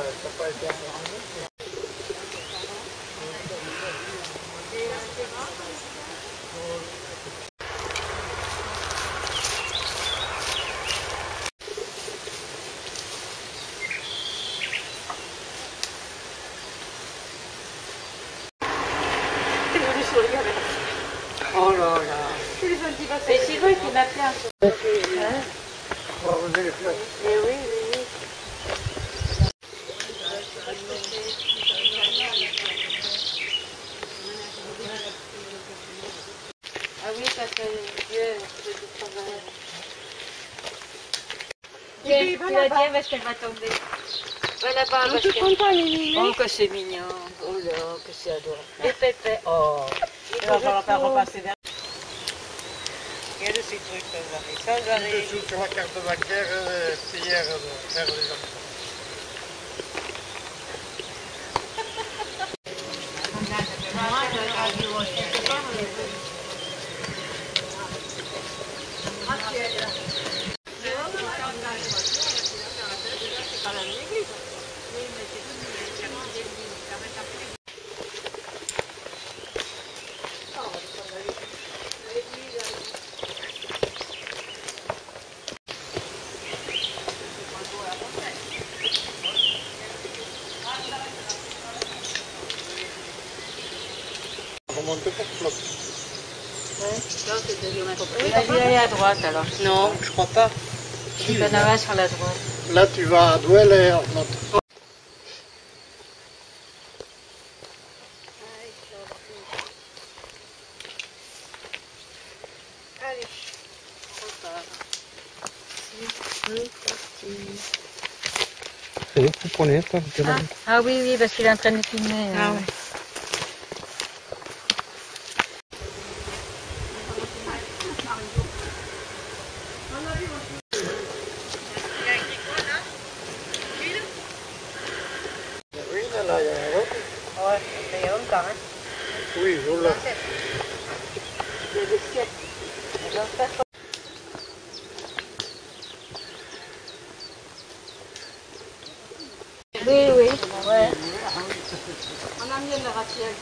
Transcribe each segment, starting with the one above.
pas été arrangé. Oh là là. Et c'est vrai qu'il m'a plein. On va remettre les fleurs. Eh oui, oui, oui. Ah oui, ça fait vieux, c'est du travail. Tu la tiens parce qu'elle va tomber. Va là-bas, parce que... Oh, que c'est mignon. Oh là, que c'est adorable. Les pépés, oh. Il va falloir faire repasser derrière. Quel est ce truc, ça varie. Dessous sur la carte bancaire, c'est hier de faire les enfants. On monte pour flotte. Vas-y, allez à droite alors. Non, je crois pas. Tu t'en vas sur la droite. Là, tu vas à Douai et Ornotte. Allez, C'est vous qui prenez ça, ah oui, oui, parce qu'il est en train de filmer. Ah ouais. Oui, là, il y a un autre. Ouais, ça y est longtemps, hein. Oui, je l'ai. Il y a des siècles. Oui, oui. Ouais. On a mis le ratiel.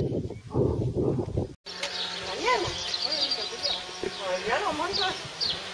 Viens, on monte.